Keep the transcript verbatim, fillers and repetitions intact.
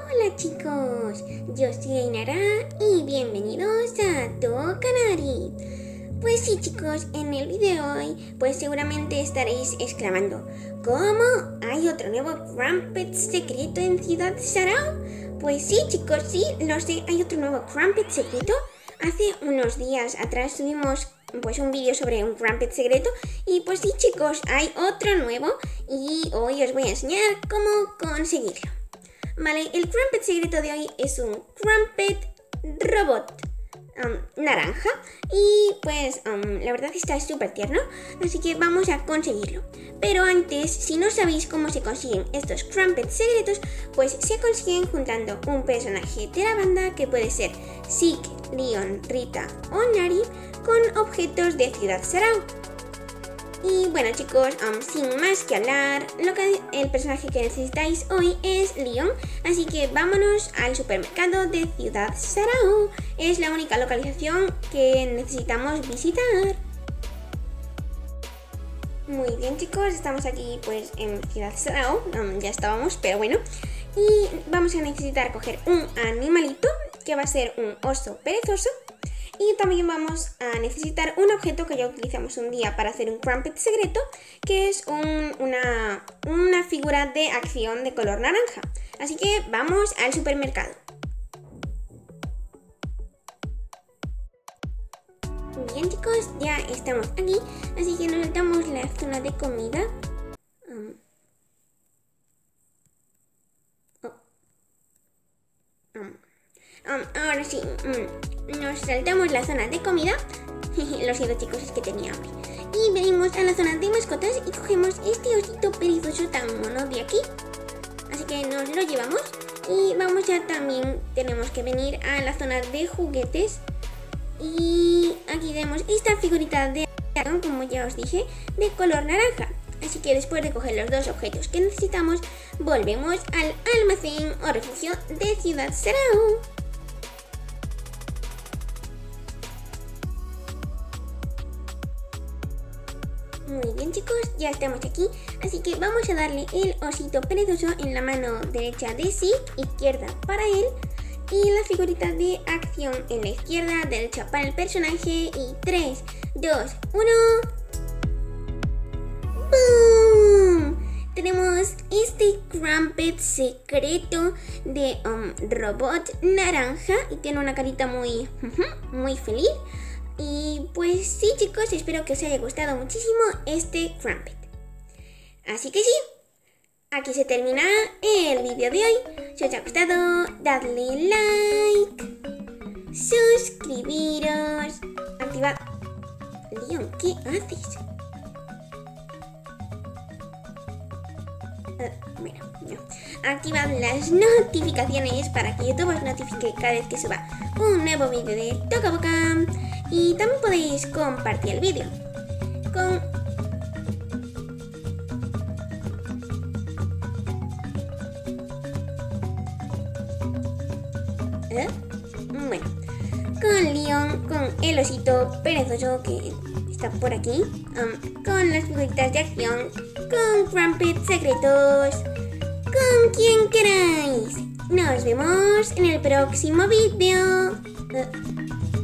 Hola chicos, yo soy Ainara y bienvenidos a Tokanari. Pues sí chicos, en el vídeo de hoy pues seguramente estaréis exclamando ¿cómo? ¿Hay otro nuevo Crumpet secreto en Ciudad Sarao? Pues sí chicos, sí, lo sé, hay otro nuevo Crumpet secreto. Hace unos días atrás subimos pues un vídeo sobre un Crumpet secreto y pues sí chicos, hay otro nuevo y hoy os voy a enseñar cómo conseguirlo. Vale, el Crumpet secreto de hoy es un Crumpet robot um, naranja y pues um, la verdad está súper tierno, así que vamos a conseguirlo. Pero antes, si no sabéis cómo se consiguen estos Crumpet secretos, pues se consiguen juntando un personaje de la banda que puede ser Zeke, Leon, Rita o Nari con objetos de Ciudad Sarao. Y bueno chicos, um, sin más que hablar, lo que, el personaje que necesitáis hoy es Leon, así que vámonos al supermercado de Ciudad Sarao. Es la única localización que necesitamos visitar. Muy bien chicos, estamos aquí pues en Ciudad Sarao, um, ya estábamos, pero bueno. Y vamos a necesitar coger un animalito, que va a ser un oso perezoso. Y también vamos a necesitar un objeto que ya utilizamos un día para hacer un Crumpet secreto, que es un, una, una figura de acción de color naranja. Así que vamos al supermercado. Bien chicos, ya estamos aquí, así que nos saltamos la zona de comida. Um, oh. um. Um, ahora sí, um, nos saltamos la zona de comida. Lo siento chicos, es que tenía hambre. Y venimos a la zona de mascotas y cogemos este osito perezoso tan mono de aquí. Así que nos lo llevamos. Y vamos ya también, tenemos que venir a la zona de juguetes. Y aquí vemos esta figurita de dragón, como ya os dije, de color naranja. Así que después de coger los dos objetos que necesitamos, volvemos al almacén o refugio de Ciudad Sarao. Muy bien chicos, ya estamos aquí, así que vamos a darle el osito perezoso en la mano derecha de Zeke, izquierda para él, y la figurita de acción en la izquierda, derecha para el personaje, y tres, dos, uno... ¡Boom! Tenemos este Crumpet secreto de um, robot naranja y tiene una carita muy, muy feliz. Y pues sí chicos, espero que os haya gustado muchísimo este Crumpet. Así que sí, aquí se termina el vídeo de hoy. Si os ha gustado, dadle like, suscribiros, activad... Leon, ¿qué haces? Uh, bueno, no. Activad las notificaciones para que YouTube os notifique cada vez que suba un nuevo vídeo de Toca Boca. Y también podéis compartir el vídeo con... ¿Eh? Bueno, con Leon, con el osito perezoso que está por aquí, um, con las figuritas de acción, con Crumpet secretos, con quien queráis. Nos vemos en el próximo vídeo. Uh.